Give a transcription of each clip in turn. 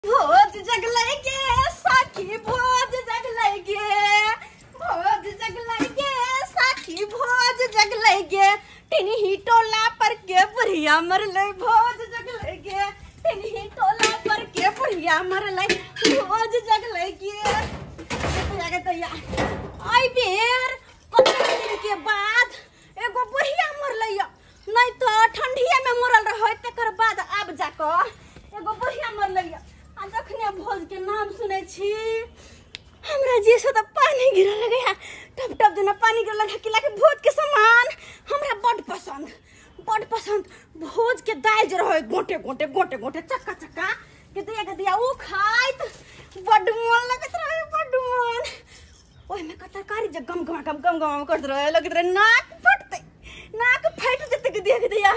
भोज जगलै गे साखी भोज जगलै गे भोज जगलै गे साखी भोज जगलै गे टिनही टोला पर के बुढ़िया मरलै भोज जगलै गे टिनही टोला पर के बुढ़िया मरलै भोज जगलै गे तैया आई बेर कतना दिन के बाद एगो बुढ़िया मरलै नहीं तो ठंडिया में मरल रह तकर बाद आब जाके एगो बुढ़िया मरलै जखने भोज के नाम सुने छी हमरा जी से तो पानी गिरा लगे है टप टप देना पानी गिरा लगे किला के भोज के सामान हमरा बड़ पसंद भोज के दाल जे रहे गोटे गोटे गोटे गोटे चक्का चक्का के दिया उ खाइत बड़ मन लगत रहे बड़ मन ओय में कतरकारी जे गम करत रहे लगत रहे नाक फट जते के दिया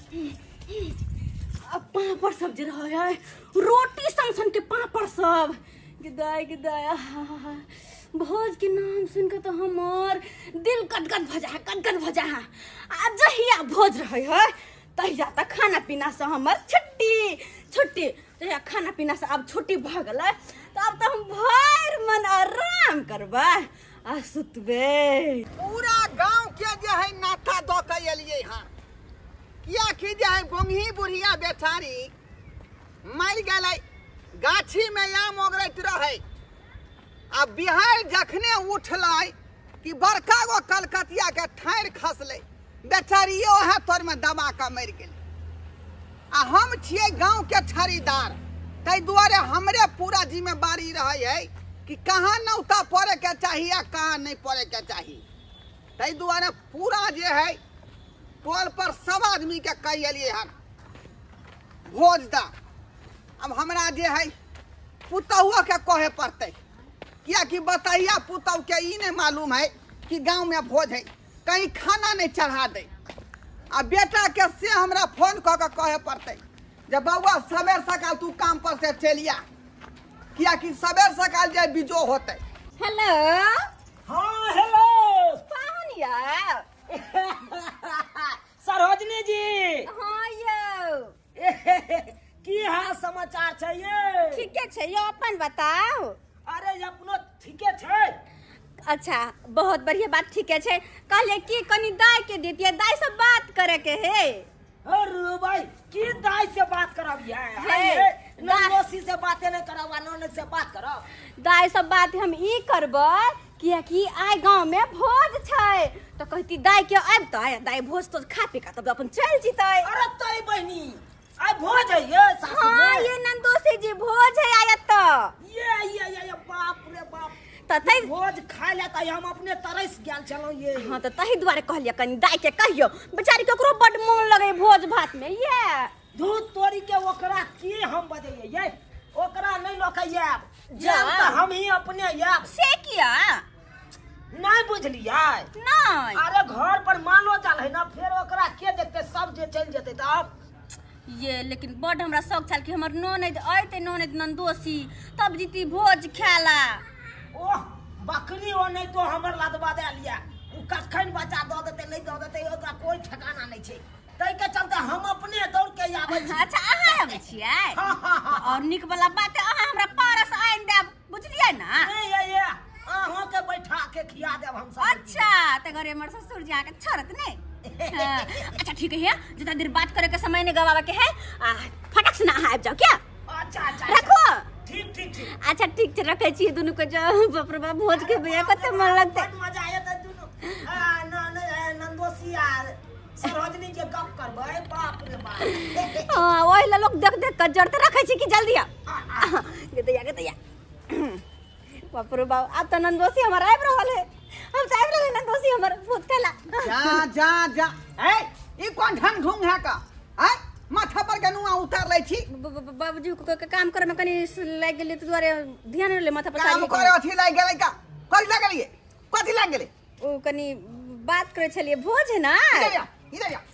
पापड़ सब जे रहे है रोटी सन के पापड़ सब गिदाय भोज के नाम सुन के तो हमार दिल गदगद भजा है आज जहिया भोज रहे है तहिया तक खाना पीना से हमर छुट्टी तहिया खाना पीना से अब छुट्टी भ गलै तो अब तो हम भर मन आराम करबे आ सुतबे पूरा गांव के जे है नाथा द के एलिए हां किया कि जे है गोंगी बुढ़िया बेचारी मर गलै गाछी में आम ओगरैत रहे आ बिहार जखने उठलै कि बड़का गो कलकतिया के ठाड़ खसलै बेचारी ओहे तोर में दबा के मर गेल आ हम छिए गांव के खरीदार तै दुआरे हमरे पूरा जिम्मेवारी रहे है कि कहाँ नौता पड़े के चाहिए आ कहाँ नहीं पड़े के चाहिए तै दुआरे पूरा जे है टोल पर सब आदमी के कह एलिए हन भोज दा अब हमरा जे है पुतहुआ के कहे पड़ते किया कि बताइया पुतहु के ई नहीं मालूम है कि गांव में भोज है कहीं खाना नहीं चढ़ा दे आ बेटा के से हमरा फोन क के कहे पड़ते जब बउआ सवेर सकाल तू काम पर से चलिया किया कि सवेर सकाल जे बिजो होते हेलो हाँ हेलो पाहुनिया सरोजनी जी हाँ यो की हाल समाचार छै ये ठीके छै यो अपन बताओ अरे अपनो ठीके छै अच्छा बहुत बढ़िया बात ठीके छै कहले कि कनी दाय के देतिए दाय से बात करे के है अरे भाई की दाई से बात कराबिया हे, नौसी से बातें नहीं करावा नौन से बात करो दाय से बात हम ई करबै किया कि आइ गांव में भोज छै तो कहती दाय के आबतै दाय भोज तो खा पी के तब अपन चल जीतै अरे तई बहनी आई भोज है ये सासू हां में। ये नंदोसी जी भोज है आयत तो ये बाप रे बाप तो तै भोज खाय ले त हम अपने तरस गेल छलौ ये हां तो तही दुआरे कहलिए कनी दाय के कहियो बेचारी केकरो बड मोन लगे भोज भात में ये दूध तोड़ी के ओकरा की हम बजैये ये ओकरा नहीं लोकैया जा। जब त हम ही अपने याब से किया नहीं बुझलियै नहीं अरे घर पर मानो चल है ना फिर ओकरा के देखते सब जे चल जेते तब ये लेकिन बड हमरा शौक छल कि हमर ननद आइते ननद नंदोसी तब जीती भोज खाला ओह बकरी ओ नहीं तो हमर लदवा दे लिया उ कखन बच्चा द देते नहीं द देते ओकरा कोई ठिकाना नहीं छै तै के चलते हम अपने दौड़ के आबै छी अच्छा अहाँ आबै छियै हाँ। और निक वाला बात है अहाँ हमरा पारस आइन देब बुझलियै ना नहीं ये अहों के बैठा के खिया देब हम सब अच्छा त घरे हमर ससुर जी आके छोड़त नहीं हाँ, अच्छा ठीक है जितना देर बात करे के समय नहीं गवावे के है फटक से ना अहाँ आबि जाओ क्या अच्छा रखो ठीक अच्छा ठीक छै रखे छी दुनू के जो बाप रे बाप भोज के बिया कते मन लगते बहुत मजा आया त दुनु नंदोसी आ सरोजनी के गप करबै बाप रे बाप हां ओहि ला लोग देख देख के जड़ते रखे छी कि जल्दी आ के दैया बाप रे बाप अब त नंदोसी हमर आबि रहल है हम आबि रहल है नंदोसी हमर भोज खाला जा ए ई कोन ढंग ढूंग है का है माथा पर के नुआ उतार लै छी बाबूजी को काम करे में कनी लाग गेले त दुआरे ध्यान ले माथा पर काम करे अथी लाग गेलै का कथि लाग गेलिए कथि लाग गेलै ओ कनी बात करे छलिए भोज है ना इधर या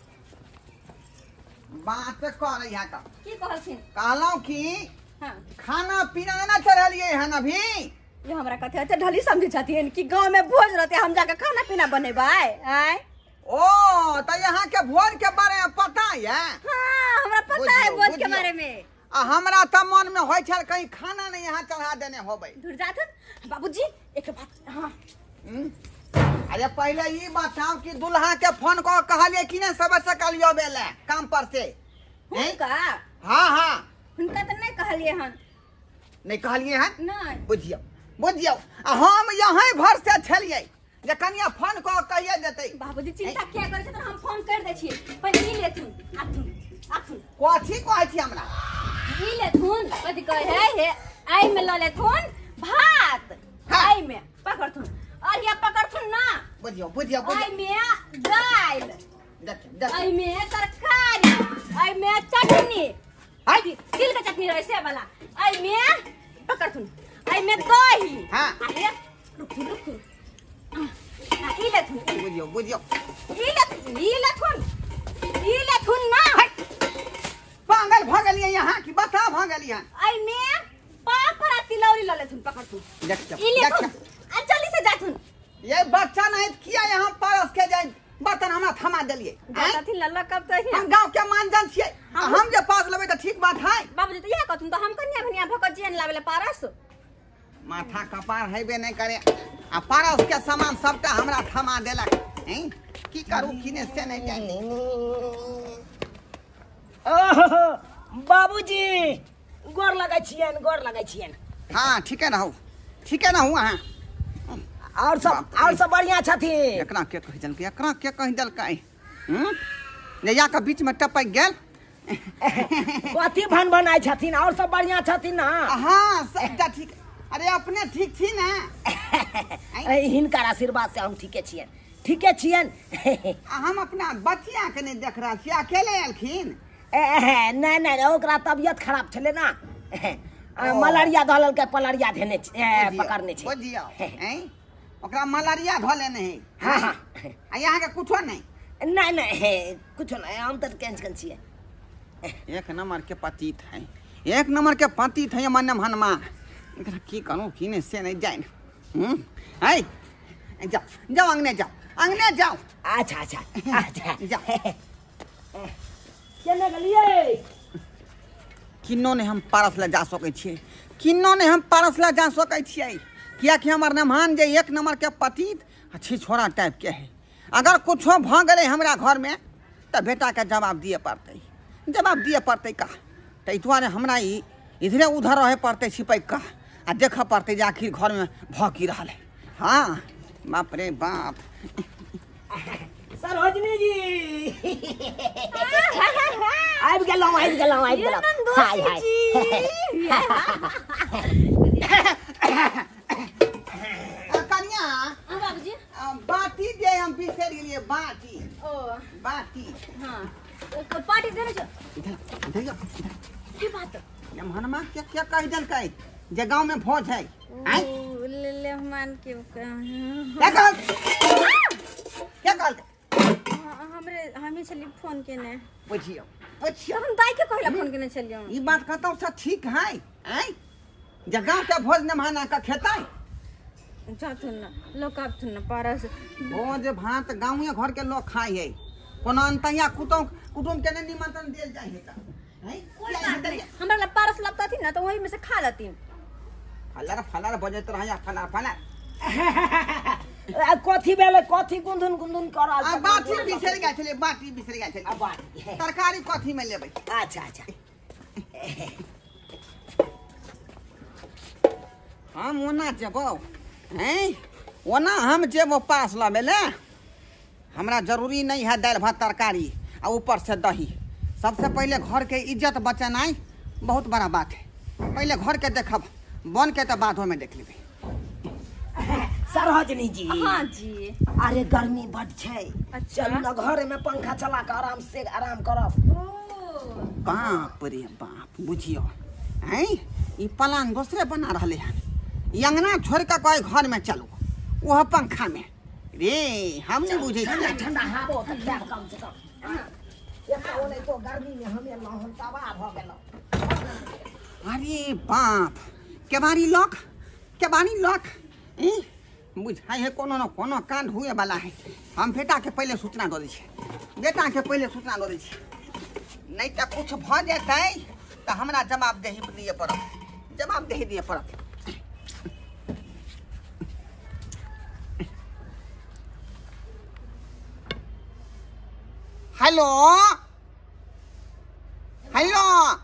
बात कर रही है का की कहलखिन कहलौ कि हां खाना पीना ना चढ़लिए हन अभी ये हमरा कथे अच्छा ढली समझे छथिन कि गांव में भोज रहते हम जाके खाना पीना बनेबै आय ओ त यहाँ के भोज के बारे में पता है हां हमरा पता है भोज के बारे में आ हमरा त मन में होय छल कहीं खाना नहीं यहाँ चढ़ा देने होबै। दूर जाथन बाबूजी एक बात। हाँ अरे पहले ये बताओ कि दुल्हा के फोन को कहलिए कि नहीं सबसे से कलियो बेले काम पर से? हुनका हाँ हाँ हुनका तो नहीं कहलिए हन। नहीं कहलिए हैं? नहीं बुझियो बुझियो हम यहाँ भर से छलिए जे कनिया फोन को कहिए देते। बाबूजी चिंता क्या करे तो हम फोन कर दे छिए। पहले ई लेथुन आथुन आथुन कथी कहै छी हमरा? ई लेथुन कथी कहे हे आई में ल लेथुन भात। आई में पकड़थुन और ये पकड़थुन ना। बुझियो बुझियो आई में दाल। देख आई में तरकारी। आई में चटनी। आई तिल का चटनी रहे से वाला। आई में पकड़थुन। आई में दही। हाँ अरे रुक रुक ई लेथुन बुझियो बुझियो ई लेथुन ना। पागल भ गेलिए यहाँ कि बता भ गेलिए? आई में पापड़ तिलौरी ल लेथुन पकड़थुन। देख ई लेथुन आ जल्दी से जाथुन। ये बच्चा नहीं किया यहाँ परस के जाए बर्तन हमरा थमा देलिए। जाथि लल्ला कब तो ही हम गांव के मान जान छिए। हम जे पास लेबे त ठीक बात है। बाबूजी तो यह कहथुन तो हम कन्या भनिया भकजियन लावेले पारस। माथा कपार हेबे नहीं करे आ पारस के सामान सबटा हमरा थमा देलक। हैं की करू किने से नहीं जाने। बाबूजी गोर लगै छियन। हाँ ठीक है ना हूँ हाँ। और सब बढ़िया छथिन। एकरा के कहि देलकै नैया के बीच में टपक गेल। कथी भन बनाई छथिन और सब बढ़िया छथिन ना? हाँ सबटा ठीक। अरे अपने ठीक छी ना? हिनकर आशीर्वाद से हम ठीके छियन। हम अपना बच्चिया के नहीं देख रहा छी अकेले एलखिन। नहीं ओकरा तबियत खराब छले ना। मलेरिया धलल के पलरिया धेने पकड़ने छे। बुझियो ओकरा मलेरिया धले नहीं। हाँ यहाँ के कुछो नहीं कुछ नहीं हम तो कैंसन छिए। एक नंबर के पतित है मन हनमा। एकरा की करूं किने से नहीं जाइन। जाओ अंगने जाओ। अच्छा जाओ। केने गेलिए? किन्नो ने हम पारस ले जा सकै छियै। किया कि हमर नमहान जे एक नंबर के पतित अच्छी छोरा टाइप के है। अगर कुछो भ गए हमरा घर में तो बेटा के जवाब दिए पड़ते का। तै दुआरे हमरा इधरे उधर रहे पड़ते छिपै का आ देख पड़ते जे आखिर घर में भ की रहल है। हाँ बाप रे बाप। सरोजनी जी आबि गेलौं। हाय कन्या बाबूजी बाटी जे हम बिसर गेलिए। बाटी हाँ तो पार्टी देने छ। इधर की बात हनुमान क्या कह देलकै जे गांव में भोज है? ले हमान के क्या कहल? हमें छली फोन केने। बुझियो हम दाई के कहला फोन केने छलियो। ई बात कहतौ से ठीक है जे गांव के भोज न माना का खेतै। जाथुन ना लोग आथुन ना पारस भोज भात गांवे घर के लोग खाई है। कोनो अंतैया कुटुम के निमंत्रण देल जाय है का? हमरा पारस लगता थी ना तो वही में से खा लेती। फलर बजत रहा फलर कथी बेले कथी गुंदुन करल। बाटी बिसर गए छले। तरकारी कथी में लेबै? अच्छा हम ओना जेबो ओना हम जेबो पास लाबे ले। हमरा जरूरी नहीं है दाल भात तरकारी और ऊपर से दही। सबसे पहले घर के इज्जत बचानाई बहुत बड़ा बात है। पहले घर के देखब बन के तो बादो में देख लेबै। सरोजनी जी। हाँ जी। अरे गर्मी बड़ छै। अच्छा चल ना घर में पंखा चला के आराम करब। बाप रे बाप बुझियो ई प्लान दूसरे बना रहले हैं। अंगना छोड़ के कोई घर में चलो वह पंखा में रे हम नहीं बुझे। ठंडा हवा तो क्या कम से कम ये तो गर्मी में हमें लहन तबाह भ गेलो। अरे बाप केबाड़ी लॉक बुझाई है कोनो न कोनो कांड हुए वाला है। हम बेटा के पहले सूचना दे दी नहीं तो कुछ भ जाते तो हमरा जवाबदेही दिए पड़त, जवाबदेही दिए पड़त। हेलो हेलो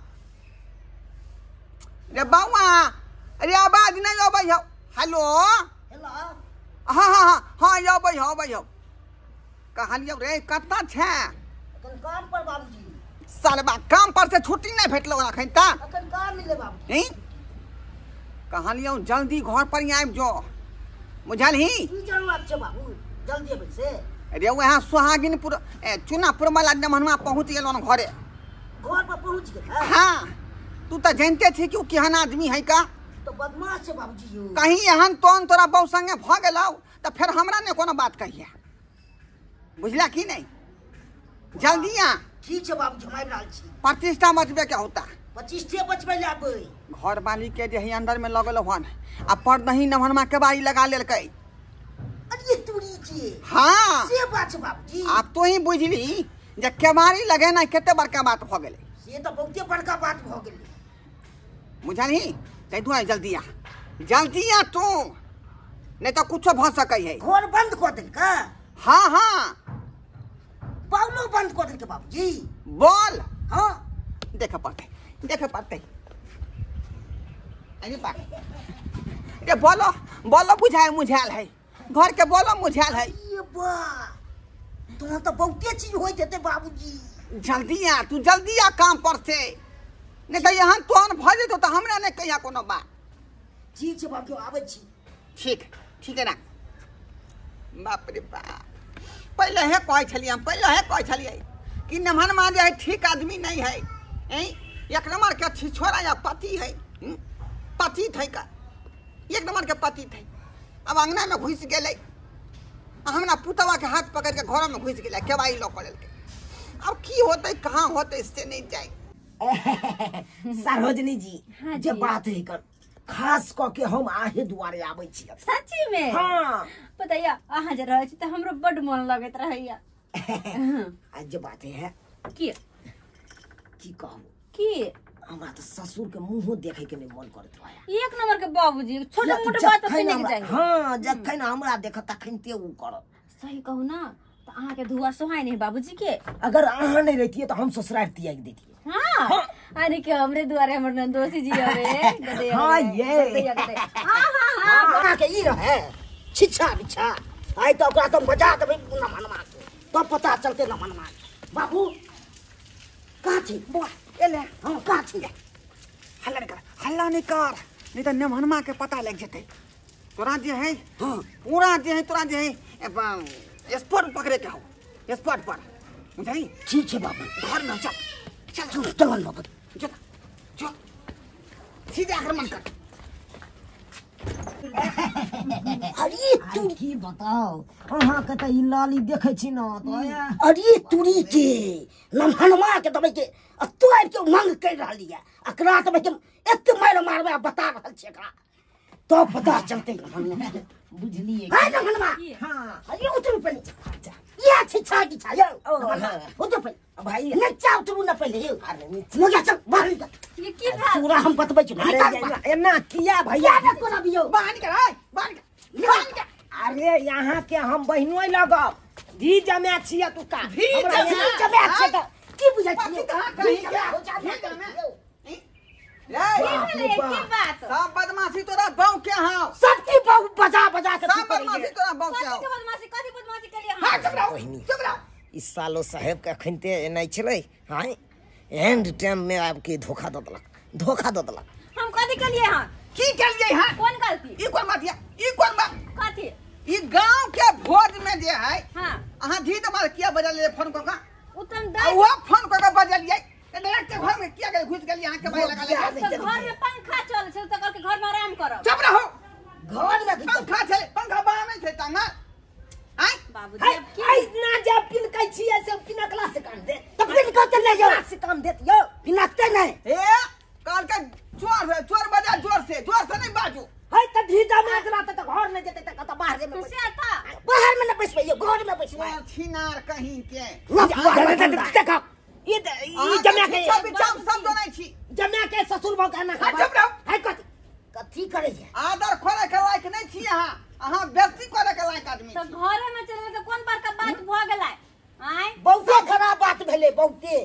रे बउआ, अरे आवाज नहीं अबै हौ। हेलो हेलो हाँ हाँ हाँ हाँ अबै हौ अबै हौ। कहलियौ रे कतऽ छै? अखन काम पर बाबूजी। सालबा काम पर से छुट्टी नहीं भेटलो अखन तक। अखन काम मिले बाबूजी। हैं? कहलियौ जल्दी घर पर आबि जो, बुझलही? की जरूरत छै बाबू? जल्दी अबै से। अरे वहाँ सुहागिनपुर चुनापुर वाला जमनवा पहुँच गेलो न घरे। घर पर पहुंच गेल है? हाँ, तू तो जानते थी कि केहन आदमी है का। तो बदमाश छै बाबूजी यौ। कहीं एहन तोन तोरा बहू संगे भ गेलौ तो फिर हमरा ने कोनो बात कहिए, बुझला कि नहीं? जल्दी आ। ठीक छै बाबूजी, हम आबि रहल छी। प्रतिष्ठा बचबे के होता। 25 बचबै ले आबै। घर वाली के जे अंदर में लगल हन आ पर्दही नमहनमा के बारी लगा लेलकै। अरे तूरी के। हाँ से बात छै बाबूजी। आब तो ही बुझली जे केवारी लगेना कते बड़का बात भ गेलै। से तो बहुते बड़का बात भ गेलै। बुझलही? तै तू जल्दी आ, जल्दी आ तू, नहीं तो कुछ भ सकै है। घर बंद कर देलकै? हाँ हाँ बाउलो बंद कर देलकै बाबूजी। बोल। हाँ देख पड़ते, देख पड़ते। अरे बात ये बोलो बोलो, बुझाए मुझाल है घर के, बोलो मुझाल है। ये बा तोहर तो बहुते चीज होइत हेतै बाबूजी। जल्दी आ तू, जल्दी आ काम पर से, नहीं तो यहाँ तोहन भ जेतो तो हमरा ने कहिया कोनो बात। ठीक छै बाबूजी, आबै छी। ठीक ठीक है ना। बाप रे बाप, पहले है कहै छलियै, पहले है कहै छलियै कि नमहनमा जे है ठीक आदमी नहीं है। एक नंबर के छिछोरा या पति है, पति थे का, एक नंबर के पति थे। अब अंगना में घुस गए, हमरा पुतवा के हाथ पकड़ के घर में घुस गए, केवाई लो पड़े। अब की होते कहाँ होते इससे नहीं जाए। सरोजनी जी, हाँ जे जी। बात है कर खास क के हम आहे दुआरे आबै छी। सच्ची में? हाँ पता या अहाँ जे रहै छी त हमरो बड मन लगैत रहैया। आज जे बात है की की कहू, की हमरा तो ससुर के मुंहो देखे के नहीं मन करत है। एक नंबर के बाबूजी, छोटे मोटे बात पे नहीं जाए। हाँ जखन हमरा देख तखन ते उ करत। सही कहू ना, तो अहाँ के धुआ सोहाय नहीं बाबूजी के। अगर अहाँ नहीं रहतिए तो हम ससुराल तियाग देतिए। हाँ अरे के हमरे द्वारे हमर नंदोसी जी हवे गदे। हाँ, ये। हाँ हाँ हाँ के ई रहे छिछा बिछा। आई तो ओकरा तुम बजा देबै न मनवा के, तो पता चलते न मनवा। बाबू कहाँ छी? बुआ एले, हाँ कहाँ छी? हल्ला नहीं कर, हल्ला नहीं कर, नहीं तो नमहनमा के पता लग जेते। तोरा जे है हाँ पूरा जे है, तोरा जे है स्पॉट पकड़े के हो, स्पॉट पर, बुझाई? ठीक है बाबू। घर में चल चल चल चल बाबू। चल चल, सीधे आक्रमण कर। अरे तू की बताओ, अहाँ के त ई लाली देखे छी न तो। अरे तुरी के नमहनमा के दबै के तू आबि के मांग कर रहली है। अकरा दबै के एते मार मारबे बता रहल छी एकरा, तो पता चलते। बुझलिए हां नमहनमा? हां अरे उतरू पहिले। या छिछा की छायो उतरू पहिले भाई। नीचा उतरू न पहिले। अरे नीचा चल बाहर निकल। ये की बात? पूरा हम बतबै छी। अरे एना किया भैया न कोना बियो बाहर निकल, हाय बाहर निकल, बाहर निकल। अरे यहाँ के हम बहिनोई लगब धी जमे छियै तू का। धी हमरा जमे? धी जमे छियै त की बुझै बाकी छियै? कहाँ धी कहीं जमे क्या? हो जा धी जमे? रे। की बात? सब बदमाशी तोरा बाऊ के हां, सबकी बहु बजा बजा के सब बदमाशी तोरा बाऊ के कथी हां। के बदमाशी, कथी बदमाशी करिए हां हम? चुप रहो, बहिनी। चुप रहो। इस सालो साहेब के अखनते एनाइ छलै। हां एंड टाइम में आब के धोखा द देलक, धोखा द देलक। हम कथी करिए हां? की करिए हां? कौन गलती? ई कोन बात है? ई कोन बात? कथी? ई गांव के भोज में जे है, हाँ अहाँ धी दबाल किया बजल ले फोन क का? उतम आ दई वो फोन क के बजलिए, डायरेक्ट के घर में किया गए, घुस गेलिए अहाँ के भाई लगा ले। तो घर में पंखा चल छै त कल के घर में आराम करब। चुप रहो। घर में पंखा छले, पंखा बाहर में थे टांगा। आई बाबूजी हाय अब की हाय ना जब पिन कहै छियै से पिनकला से काम दे तो पिन कह चल ले जाओ से काम देत यो पिनकते नहीं। ए काल के चोर बजा जोर से नहीं बाजू। हाय त धी जमे रहते तो घर में जेते त कत बाहर में से आता बाहर में न बैसबे यो घर में बैसबे। चोर छिनार कहीं के। देखो ये जमे के सब बिचाम सब जनै छी। जमे के ससुर भाव कहना हाँ, चुप रहो। है कथी करे छै आदर खोले के लायक नहीं छी अहाँ बेइज्जती करे के लायक आदमी तो छी घरे में चले तो कौन बड़का बात भ गेलै आय बहुते खराब बात भेले बहुते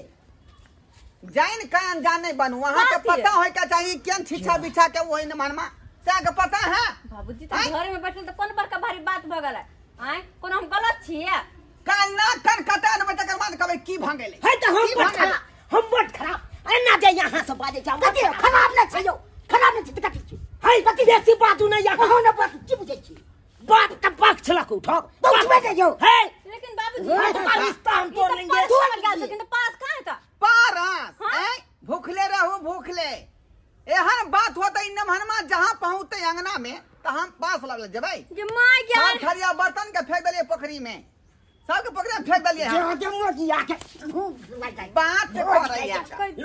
जाइन कान जाने बनू वहां के बात ये। पता होय के चाहिए केन छिछा बिछा के वही न मनमा से के पता है बाबूजी तो घरे में बैठल तो कौन बड़का भारी बात भ गेलै आय कोन हम गलत छियै कान ना कान कटा देबै तकर बाद कहबै की भ गेलै है तो हम बट खराब एना जे यहाँ से बाजे छै कथी खराब नै छै यौ खराब नै छै त कथी छै है कथी बेसी बात नै यहाँ न बात की बुझै छी बात का पक्ष लक उठो बात में जो है लेकिन बाबूजी पाकिस्तान तोड़ लेंगे लेकिन पास कहां है का पारस हाँ? हैं भूखले रहू भूखले एहन बात होते इ नमहनमा जहां पहुंचते अंगना में त हम पास लगल जेबै जे माय सब यार थरिया बर्तन के फेंक देलिए पोखरी में सबके पोखरी में फेंक देलिए जो जो मोजी आके लग बात करैया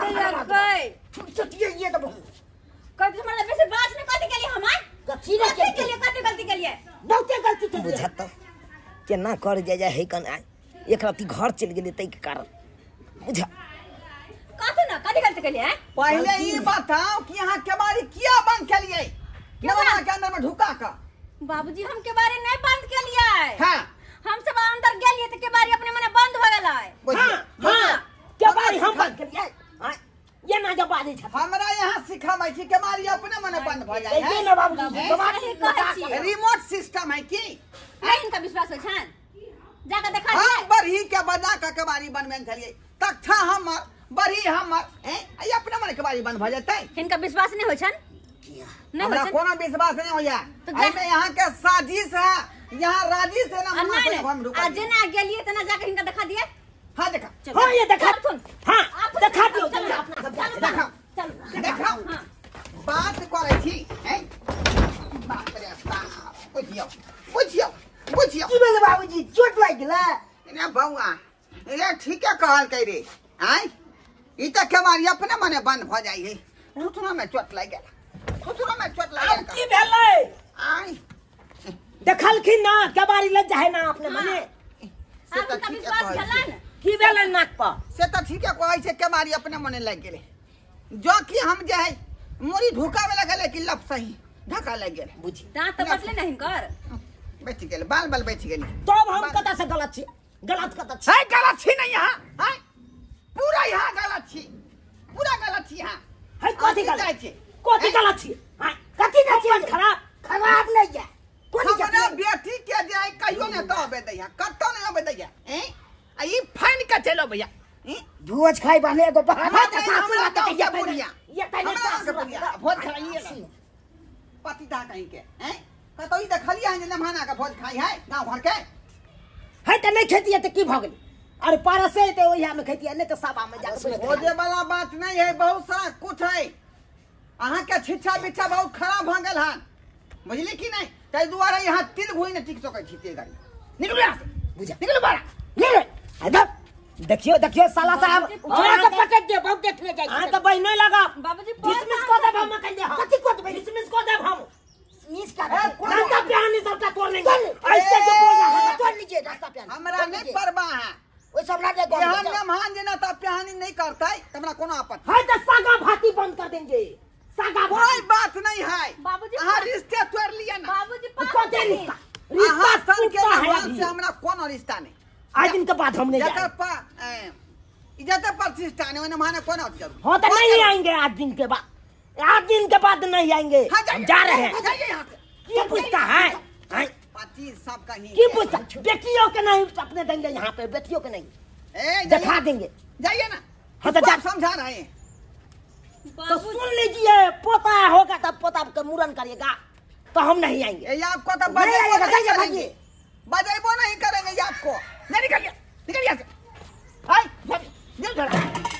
छुट्टी ये तो कथी हमरा बेसी बात नहीं कथी के लिए हमार कथी रे कथी के लिए कथी गलती के लिए बहुते गलती के बुझत केना कर जाय है कन एक राती घर चल गेले तै के कारण बुझा कथी ना कथी गलती के लिए पहले ये बताओ कि यहाँ केवाड़ी किया बंद के लिए नवरा के अंदर में ढुका का बाबूजी हम के बारे नहीं बंद के लिए हां हम सब अंदर गेलिए त के बारे अपने मने बंद हो गेलै हां केवाड़ी हम बंद कर लिए ये ना जब बाजे छ हमरा यहाँ सिखाबै छी केवाड़ी अपने मने बंद भ जाय ये है ना बाबूजी केवाड़ी कहै छी रिमोट सिस्टम है की नहीं इनका विश्वास हो छन जाके देखा हम बढ़ी के बजा के केवाड़ी बनबे छलिए तख्ता हमर बढ़ी हमर हैं आई अपने मने केवाड़ी बंद भ जातै इनका विश्वास नहीं हो छन नहीं हो हमरा छन कोनो विश्वास नहीं होया तो एमे यहाँ के साजिश है यहाँ राजी से ना मना के हम रुक आज जेना गेलिए तना जाके इनका दिखा दिए हां देखा हां ये देखा सुन हां देखा दियो अपना सब जाके देखा चल देखा हां बात करे छी हैं बाप रे बाप बुझियो की भेल बाबूजी चोट लाग गेला ने बौआ ये ठीक है कहल कह रे आय ई त केवाड़ी अपने मने बंद भ जाई है घुटना में चोट लाग गेल घुटना में चोट लाग अब गेल की भेलै आय देखलखिन ना केवाड़ी लग जाए ना अपने मने से आप त इनका ठीक विश्वास है भेलै न की भेलै नाक पर से त ठीक है कहै छै केवाड़ी अपने मने लग गेले जो कि हम जे है मोरी ढुकावे लगले कि लप सही ढका लग गेल बुझी दांत तो बचले नहीं कर बैठ गेल बाल बाल बैठ गेली तब हम कता से गलत छी गलत कता छी है गलत छी नहीं यहाँ है पूरा यहाँ गलत छी पूरा गलत छी यहाँ है कथी गलत छी कथी गलत छी हां कथी ना छी खराब नहीं है कोनी हमरा बेटी के जे है कहियो ने तो अबे दैया कत्तो ने अबे दैया हैं आ ई फाइन के चलो भैया हैं भोज खाई वाले एगो बहाना हाँ, के तो साथ हमरा तो ये बुढ़िया। ये तने हमरा के बुढ़िया भोज खाइए ला पति दा कहीं के हैं कतो ई देखलिया है जे नमहाना के भोज खाई है गांव घर के है त नहीं खेती है त की भ गेल अरे परसे ते ओहिया में खेती है नहीं त साबा में जाके भोजे वाला बात नहीं है बहुत सारा कुछ है अहाँ के छिछा बिछा बहुत खराब भ गेल हन बुझली कि नहीं तै दुआरे यहाँ तिल भुई ने टिक सकै छी ते गाड़ी निकल यहां से बुझा निकल बाहर ले ले अदब देखियो साला साहब उठा के पटक दे बहुत देखने जाई हां त भाई नहीं लगा बाबूजी डिसमिस को दे हम कह दे कथी को दे डिसमिस को दे हम मिस का रास्ता प्यानी सबका तोड़ लेंगे ऐसे जो बोल रहा है तोड़ लीजिए रास्ता प्यानी हमरा नहीं परवाह है ओइ सब ना दे यहाँ नमहान जना त प्यानी नहीं करतै हमरा कोनो आपत्ति है त सागा भाती बंद कर देंगे सागा कोई बात नहीं है बाबूजी अहाँ रिश्ते तोड़ लिया ना बाबूजी को दे रिश्ता अहाँ रिश्ता सन के टूटा है नमहान अभी से हमरा कोनो रिश्ता नहीं आज दिन के बाद हम नहीं जते जाएंगे इज्जत प्रतिष्ठान है नमहान कोनो जरूर हाँ तो नहीं आएंगे आज दिन के बाद नहीं आएंगे हाँ, हम जा रहे हैं जाइए यहाँ से की पूछता है हैं? पति सब कहीं की पूछता बेटियों के नहीं अपने देंगे यहाँ पे बेटियों के नहीं ए दिखा देंगे जाइए ना हाँ, तो इसको जा- समझा रहे हैं तो सुन लीजिए पोता होगा तब पोता का मुरन करेगा तो हम नहीं आएंगे ये आपको तो नहीं बजेबो आएगा, नहीं जाइए, करेंगे भाइये। बजेबो नहीं करेंगे ये आपको नहीं निकल यहाँ से हाय जल जल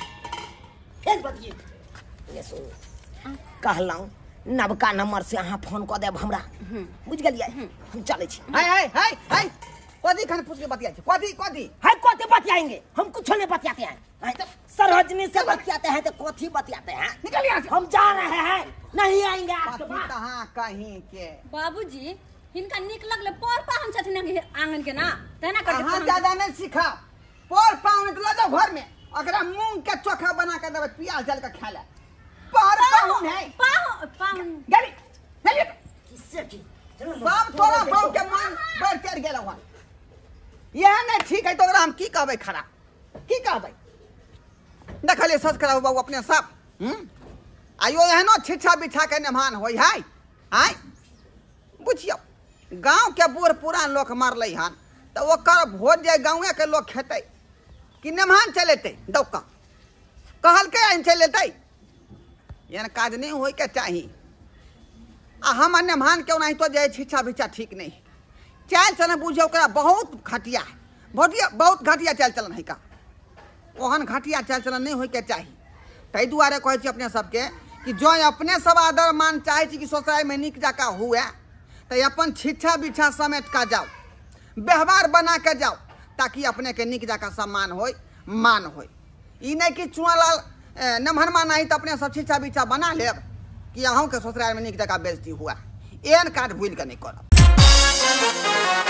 फिर बतिए ये सो कहलौं नबका नंबर से अहाँ फोन कर देब हमरा बुझ गेलिए हम चले छी हाय कथी खाने पूछ के बतिया कथी है कथी बतियाएंगे हम कुछ नहीं बतियाते हैं सरहजनी से बतियाते हैं तो कथी बतियाते हैं निकल यहाँ से हम जा रहे हैं नहीं आएंगे आपके पति पास कहाँ कहीं के बाबूजी हिनका निक लगले पर पाहुन छथिन आंगन के ना तेना कहाँ कर ज्यादा नहीं सीखा पोर पाउन निकलो जाओ घर में अगर मूंग के चोखा बना के देवे प्याज डाल के खा ले पर पाहुन है पाहुन गली चलिए किससे की बाप तोरा बाप के मन बढ़ चढ़ गेल हुआ यह नहीं ठीक है तो हम की कहबै खरा की कहबै देखलिए सच करा बाबू अपने सब आयो एहनो छिछा बिछा के नेमान होई है आय बुझियो गांव के बूढ़ पुरान लोग मरलै हन तो ओकर भोज जे गाँवे के लोग खेतै कि नेमान चलेतै दौका कहलकै आइन चलेतै एहन काज नहीं होय के चाही आ हम नेमान के नहीं तो जे छिछा बिछा ठीक नहीं चाल चलन बुझियो ओकरा बहुत घटिया है बहुत घटिया चाल चलन है का ओहन घटिया चाल चलन नहीं होय के चाही ताहि दुआरे कहै छी अपने सबके कि जो अपने सब आदर मान चाहे छी कि ससुराल में नीक जका हुए तो अपन छिछा बिछा समेट का जाओ व्यवहार बना के जाओ ताकि अपने के नीक जका सम्मान होय मान होय ई नहीं कि चुनालाल नमहरमा नहीं तो अपने सब छिछा बिछा बना लेब कि अहूँ के ससुराल में नीक जका बेइज्जती हुआ एहन काज भूल के नहीं करब।